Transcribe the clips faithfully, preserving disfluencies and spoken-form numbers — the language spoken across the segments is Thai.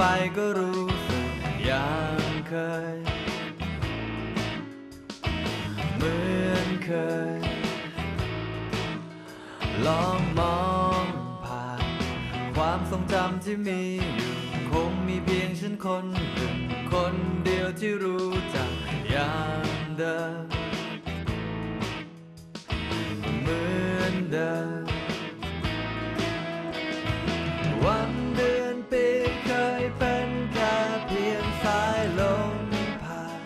ไปก็รู้สึกอย่างเคยเหมือนเคยลองมองผ่านความทรงจำที่มีอยู่คงมีเพียงฉันคนหนึ่งคนเดียวที่รู้จักอย่างเดิมเหมือนเดิมวันเดือนปีเคยเป็นแค่เพียงสายลมผ่าน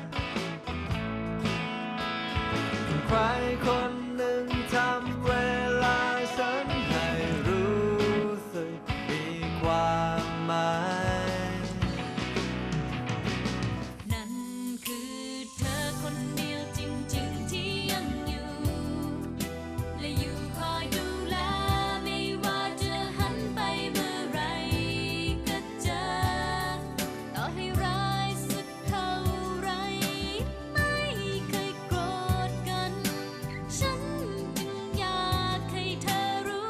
ใครคนหนึ่งทำเวลาฉันให้รู้สึกมีความหมายนั่นคือเธอคนเดียวจริงๆที่ยังอยู่และอยู่คอยดูแลไม่ว่าจะหันไปเมื่อไรก็เจอต่อให้ร้ายสักเท่าไรไม่เคยโกรธกันฉันจึงอยากให้เธอรู้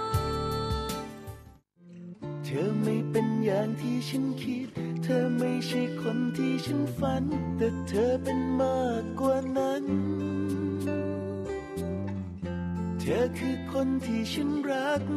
เธอไม่เป็นอย่างที่ฉันคิดเธอไม่ใช่คนที่ฉันฝันแต่เธอเป็นมากกว่านั้นเธอคือคนที่ฉันรัก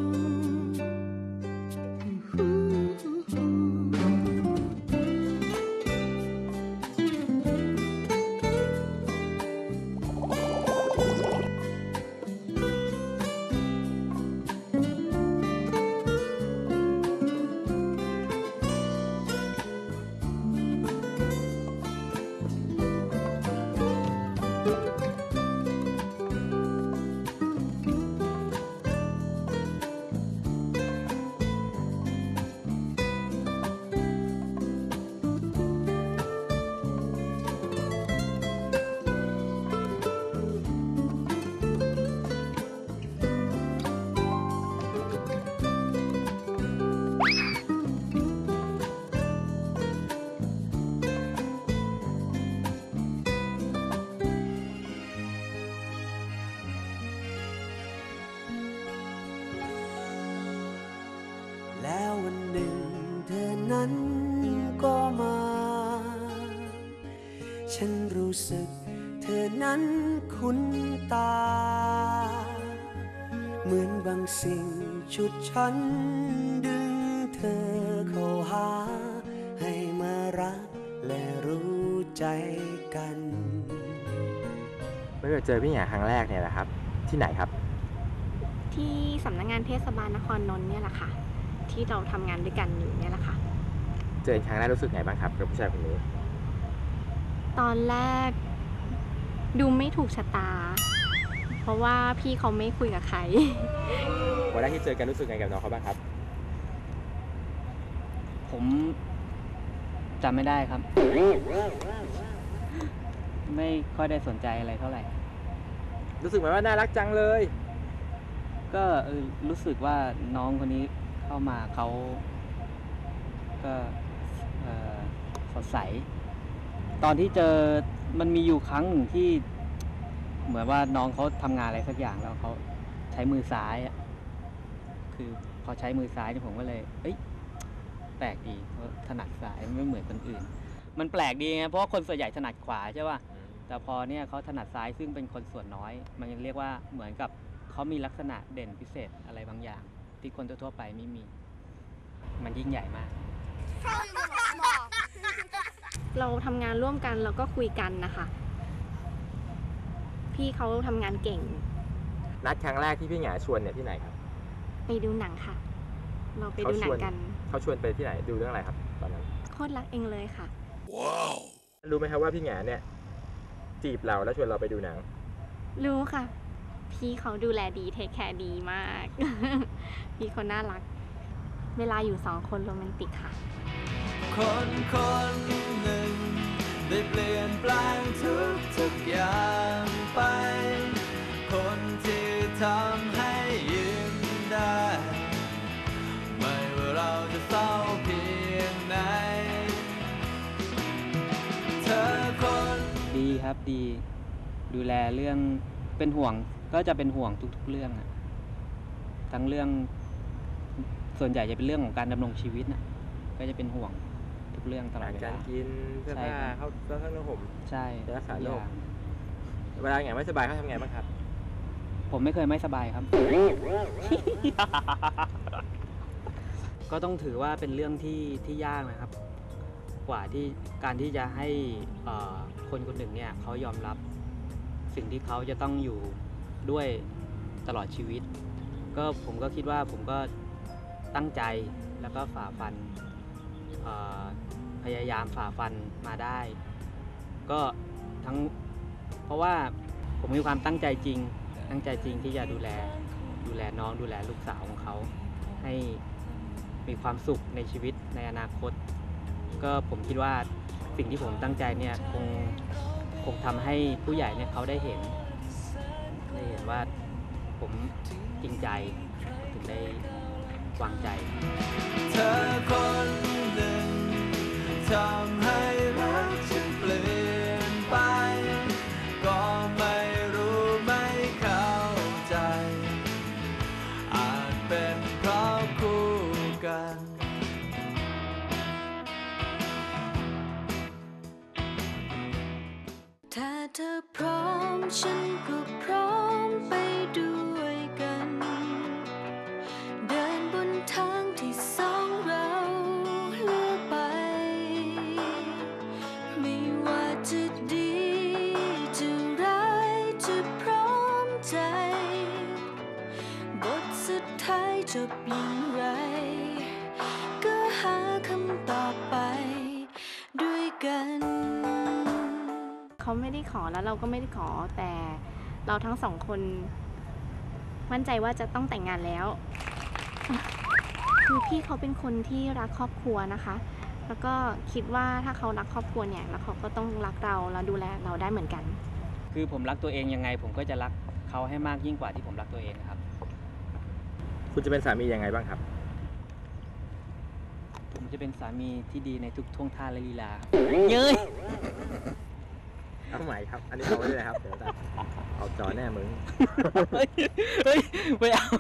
แล้ววันหนึ่งเธอนั้นก็มาฉันรู้สึกเธอนั้นคุ้นตาเหมือนบางสิ่งชุดฉันดึงเธอเข้าหาให้มารักและรู้ใจกันเมื่อเจอพี่หยาครั้งแรกเนี่ยแหละครับที่ไหนครับที่สำนักงานเทศบาลนครนนท์เนี่ยแหละค่ะที่เราทำงานด้วยกันอยู่เนี่ยแหละค่ะเจอครั้งแรกรู้สึกไงบ้างครับกับผู้ชายคนนี้ตอนแรกดูไม่ถูกชะตาเพราะว่าพี่เขาไม่คุยกับใครวันแรกที่เจอกันรู้สึกไงกับน้องเขาบ้างครับผมจำไม่ได้ครับไม่ค่อยได้สนใจอะไรเท่าไหร่รู้สึกเหมือนว่าน่ารักจังเลยก็รู้สึกว่าน้องคนนี้เข้ามาเขาก็สดใสตอนที่เจอมันมีอยู่ครั้งหนึ่งที่เหมือนว่าน้องเขาทำงานอะไรสักอย่างแล้วเขาใช้มือซ้ายอ่ะคือพอใช้มือซ้ายเนี่ยผมก็เลยเอ้ยแปลกดีเพราะถนัดซ้ายไม่เหมือนคนอื่นมันแปลกดีไงเพราะว่าคนส่วนใหญ่ถนัดขวาใช่ป่ะแต่พอเนี่ยเขาถนัดซ้ายซึ่งเป็นคนส่วนน้อยมันเรียกว่าเหมือนกับเขามีลักษณะเด่นพิเศษอะไรบางอย่างที่คนทั่วไปไม่มีมันยิ่งใหญ่มากเราทำงานร่วมกันแล้วก็คุยกันนะคะพี่เขาทำงานเก่งนัดครั้งแรกที่พี่หยาชวนเนี่ยที่ไหนครับไปดูหนังค่ะเราไปดูหนังกันเขาชวนไปที่ไหนดูเรื่องอะไรครับตอนนั้นโคตรรักเองเลยค่ะว้าวรู้ไหมครับว่าพี่หยาเนี่ยจีบเราแล้วชวนเราไปดูหนังรู้ค่ะพี่เขาดูแลดีเทคแคร์ดีมากพี่เขาน่ารักเวลาอยู่สองคนโรแมนติกค่ะคนคนหนึ่งได้เปลี่ยนแปลงทุกทุกอย่างไปคนที่ทำให้ยิ้มได้ไม่ว่าเราจะเศร้าเพียงไหนเธอคนดีครับดีดูแลเรื่องเป็นห่วงก็จะเป็นห่วงทุกๆเรื่องอะทั้งเรื่องส่วนใหญ่จะเป็นเรื่องของการดำรงชีวิตนะก็จะเป็นห่วงทุกเรื่องตลอดเวการลากินเสื้อใช่ผ้าครับเข้าเสื้อผ้าเนื้อห่มใช่รักษาทุโรคอย่างเวลาไงไม่สบายเขาทำไงบ้างครับผมไม่เคยไม่สบายครับ ก็ต้องถือว่าเป็นเรื่องที่ที่ยากนะครับ กว่าที่การที่จะให้เอ่อคนคนหนึ่งเนี่ยเขายอมรับสิ่งที่เขาจะต้องอยู่ด้วยตลอดชีวิต ก็ผมก็คิดว่าผมก็ตั้งใจแล้วก็ฝ่าฟันเอ่อพยายามฝ่าฟันมาได้ ก็ทั้งเพราะว่าผมมีความตั้งใจจริง ตั้งใจจริงที่จะดูแลดูแลน้องดูแลลูกสาวของเขาให้มีความสุขในชีวิตในอนาคต ก็ผมคิดว่าสิ่งที่ผมตั้งใจเนี่ยคงคงทำให้ผู้ใหญ่เนี่ยเขาได้เห็นได้เห็นว่าผมจริงใจถึงได้วางใจเธอคนหนึ่งทำให้รักฉันเปลี่ยนไป ก็ไม่รู้ไม่เข้าใจ อาจเป็นเพราะคู่กันถ้าเธอพร้อมฉันก็พร้อมไปด้วยกัน เดินบนทางที่สองเราเลือกไป ไม่ว่าจะดีจะร้ายจะพร้อมใจ บทสุดท้ายจบอย่างไร ก็หาคำตอบไปด้วยกันเขาไม่ได้ขอแล้วเราก็ไม่ได้ขอ แต่เราทั้งสองคนมั่นใจว่าจะต้องแต่งงานแล้ว คือพี่เขาเป็นคนที่รักครอบครัวนะคะ แล้วก็คิดว่าถ้าเขารักครอบครัวเนี่ยแล้วเขาก็ต้องรักเราแล้วดูแลเราได้เหมือนกันคือผมรักตัวเองยังไง ผมก็จะรักเขาให้มากยิ่งกว่าที่ผมรักตัวเองครับคุณจะเป็นสามียังไงบ้างครับผมจะเป็นสามีที่ดีในทุกท่วงท่าและลีลาเย้ยเอาใหม่ครับ อันนี้เอาไว้เลยครับเดี๋ยวจะเอาจอแน่มึงเฮ้ยเฮ้ยไม่เอา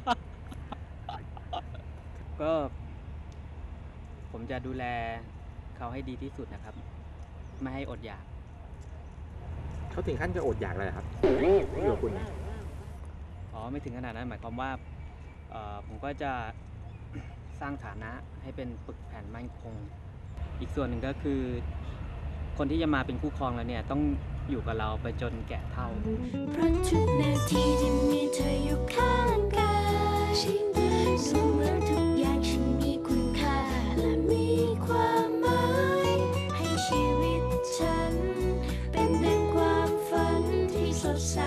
ก็ ผมจะดูแลเขาให้ดีที่สุดนะครับ ไม่ให้อดอยากเขาถึงขั้นจะอดอยากเลยเหรอครับไม่อยู่กับคุณนะอ๋อไม่ถึงขนาดนั้นหมายความว่าเอ่อผมก็จะ สร้างฐานะให้เป็นปึกแผ่นมั่นคง อีกส่วนหนึ่งก็คือ คนที่จะมาเป็นคู่ครองแล้วเนี่ยต้องอยู่กับเราไปจนแก่เฒ่าเพราะทุกนาทีที่มีเธออยู่ข้างกายสมมติทุกอย่างฉันมีคุณค่าและมีความหมายให้ชีวิตฉันเป็นดังความฝันที่สดใส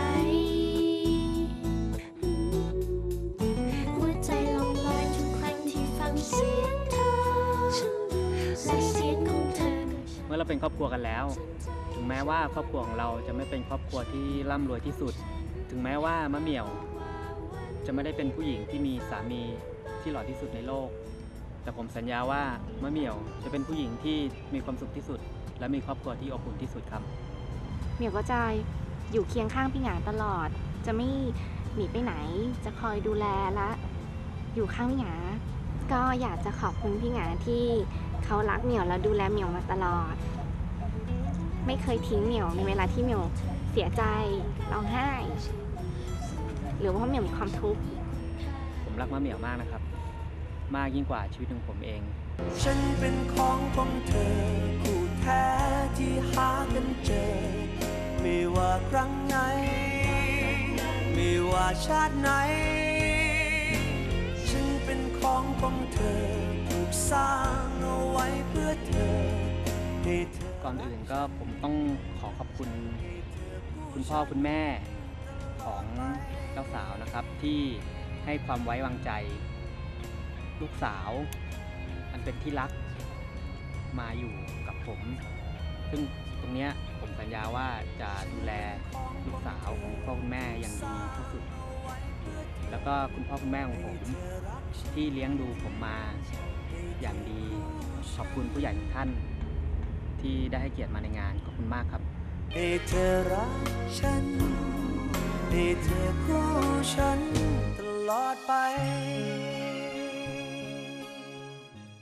หัวใจลองลอยทุกครั้งที่ฟังเสียงเธอและเสียงของเธอเมื่อเราเป็นครอบครัวกันแล้ว ถึงแม้ว่าครอบครัวของเราจะไม่เป็นครอบครัวที่ร่ำรวยที่สุด ถึงแม้ว่ามะเหมี่ยว จะไม่ได้เป็นผู้หญิงที่มีสามีที่หล่อที่สุดในโลก แต่ผมสัญญาว่ามะเหมี่ยวจะเป็นผู้หญิงที่มีความสุขที่สุด และมีครอบครัวที่อบอุ่นที่สุดครับเหมียวก็จะอยู่เคียงข้างพี่หงาตลอด จะไม่หนีไปไหน จะคอยดูแลและอยู่ข้างพี่หงา ก็อยากจะขอบคุณพี่หงาที่เขารักเหมียวและดูแลเหมียวมาตลอด ไม่เคยทิ้งเหมียวในเวลาที่เหมียวเสียใจร้องไห้ หรือว่าเหมียวมีความทุกข์ผมรักมะเหมี่ยวมากนะครับ มากยิ่งกว่าชีวิตของผมเองฉันเป็นของของเธอคู่แท้ที่หากันเจอ ไม่ว่าครั้งไหน ไม่ว่าชาติไหน ฉันเป็นของของเธอถูกสร้างเอาไว้เพื่อเธอให้เธอก่อนอื่นก็ผมต้องขอขอบคุณ คุณพ่อคุณแม่ของเจ้าสาวนะครับ ที่ให้ความไว้วางใจ ลูกสาว อันเป็นที่รักมาอยู่กับผม ซึ่งตรงเนี้ยผมสัญญาว่าจะดูแลลูกสาวของพ่อคุณแม่อย่างดีที่สุด แล้วก็คุณพ่อคุณแม่ของผมที่เลี้ยงดูผมมาอย่างดี ขอบคุณผู้ใหญ่ทุกท่านที่ได้ให้เกียรติมาในงาน ขอบคุณมากครับให้เธอรักฉัน ให้เธอคู่ฉันตลอดไป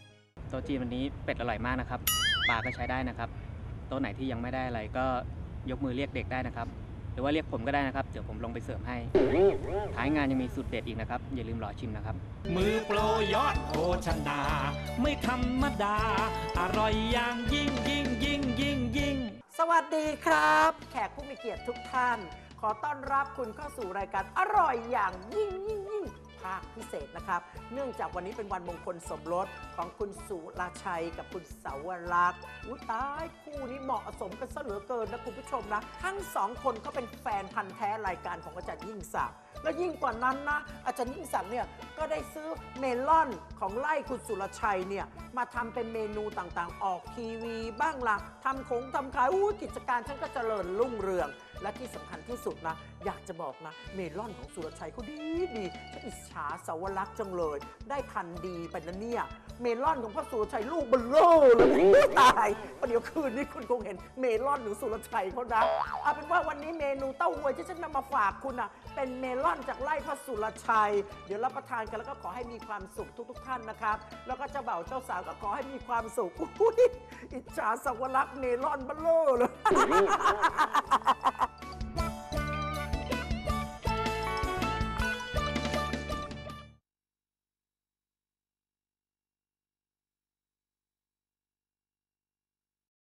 โต๊ะจีนวันนี้เป็ดอร่อยมากนะครับปลาก็ใช้ได้นะครับโต๊ะไหนที่ยังไม่ได้อะไรก็ยกมือเรียกเด็กได้นะครับหรือว่าเรียกผมก็ได้นะครับเดี๋ยวผมลงไปเสิร์ฟให้ท้ายงานยังมีสูตรเด็ดอีกนะครับอย่าลืมรอชิมนะครับมือโปรยอดโภชนาไม่ธรรมดาอร่อยอย่างยิ่งยิ่งยิ่งยิ่งยิ่งสวัสดีครับแขกผู้มีเกียรติทุกท่านขอต้อนรับคุณเข้าสู่รายการอร่อยอย่างยิ่งยิ่งยิ่งภาคพิเศษนะครับเนื่องจากวันนี้เป็นวันมงคลสมรสของคุณสุรชัยกับคุณเสาวรักษ์อุ้ยตายคู่นี้เหมาะสมกันซะเหลือเกินนะคุณผู้ชมนะทั้งสองคนก็เป็นแฟนพันธ์แท้รายการของอาจารย์ยิ่งศักดิ์และยิ่งกว่านั้นนะอาจารย์ยิ่งศักดิ์เนี่ยก็ได้ซื้อเมลอนของไร่คุณสุรชัยเนี่ยมาทำเป็นเมนูต่างๆออกทีวีบ้างละทำของทำขายอู้กิจการฉันก็เจริญรุ่งเรืองและที่สำคัญที่สุดนะอยากจะบอกนะเมลอนของสุรชัยเขาดีดีฉันอิจฉาเสาวรักษ์จังเลยได้พันธุ์ดีไปนะเนี่ยเมลอนของพ่อสุรชัยลูกเบลเลอร์เลยตายประเดี๋ยวคืนนี้คุณคงเห็นเมลอนของสุรชัยเขานะเอาเป็นว่าวันนี้เมนูเต้าหวยที่ฉันนำมาฝากคุณนะเป็นเมลอนจากไร่พ่อสุรชัยเดี๋ยวรับประทานกันแล้วก็ขอให้มีความสุขทุกๆท่านนะครับแล้วก็เจ้าบ่าวเจ้าสาวก็ขอให้มีความสุขอุ้ยอิจฉาเสาวรักษ์เมลอนเบลเลอร์เลย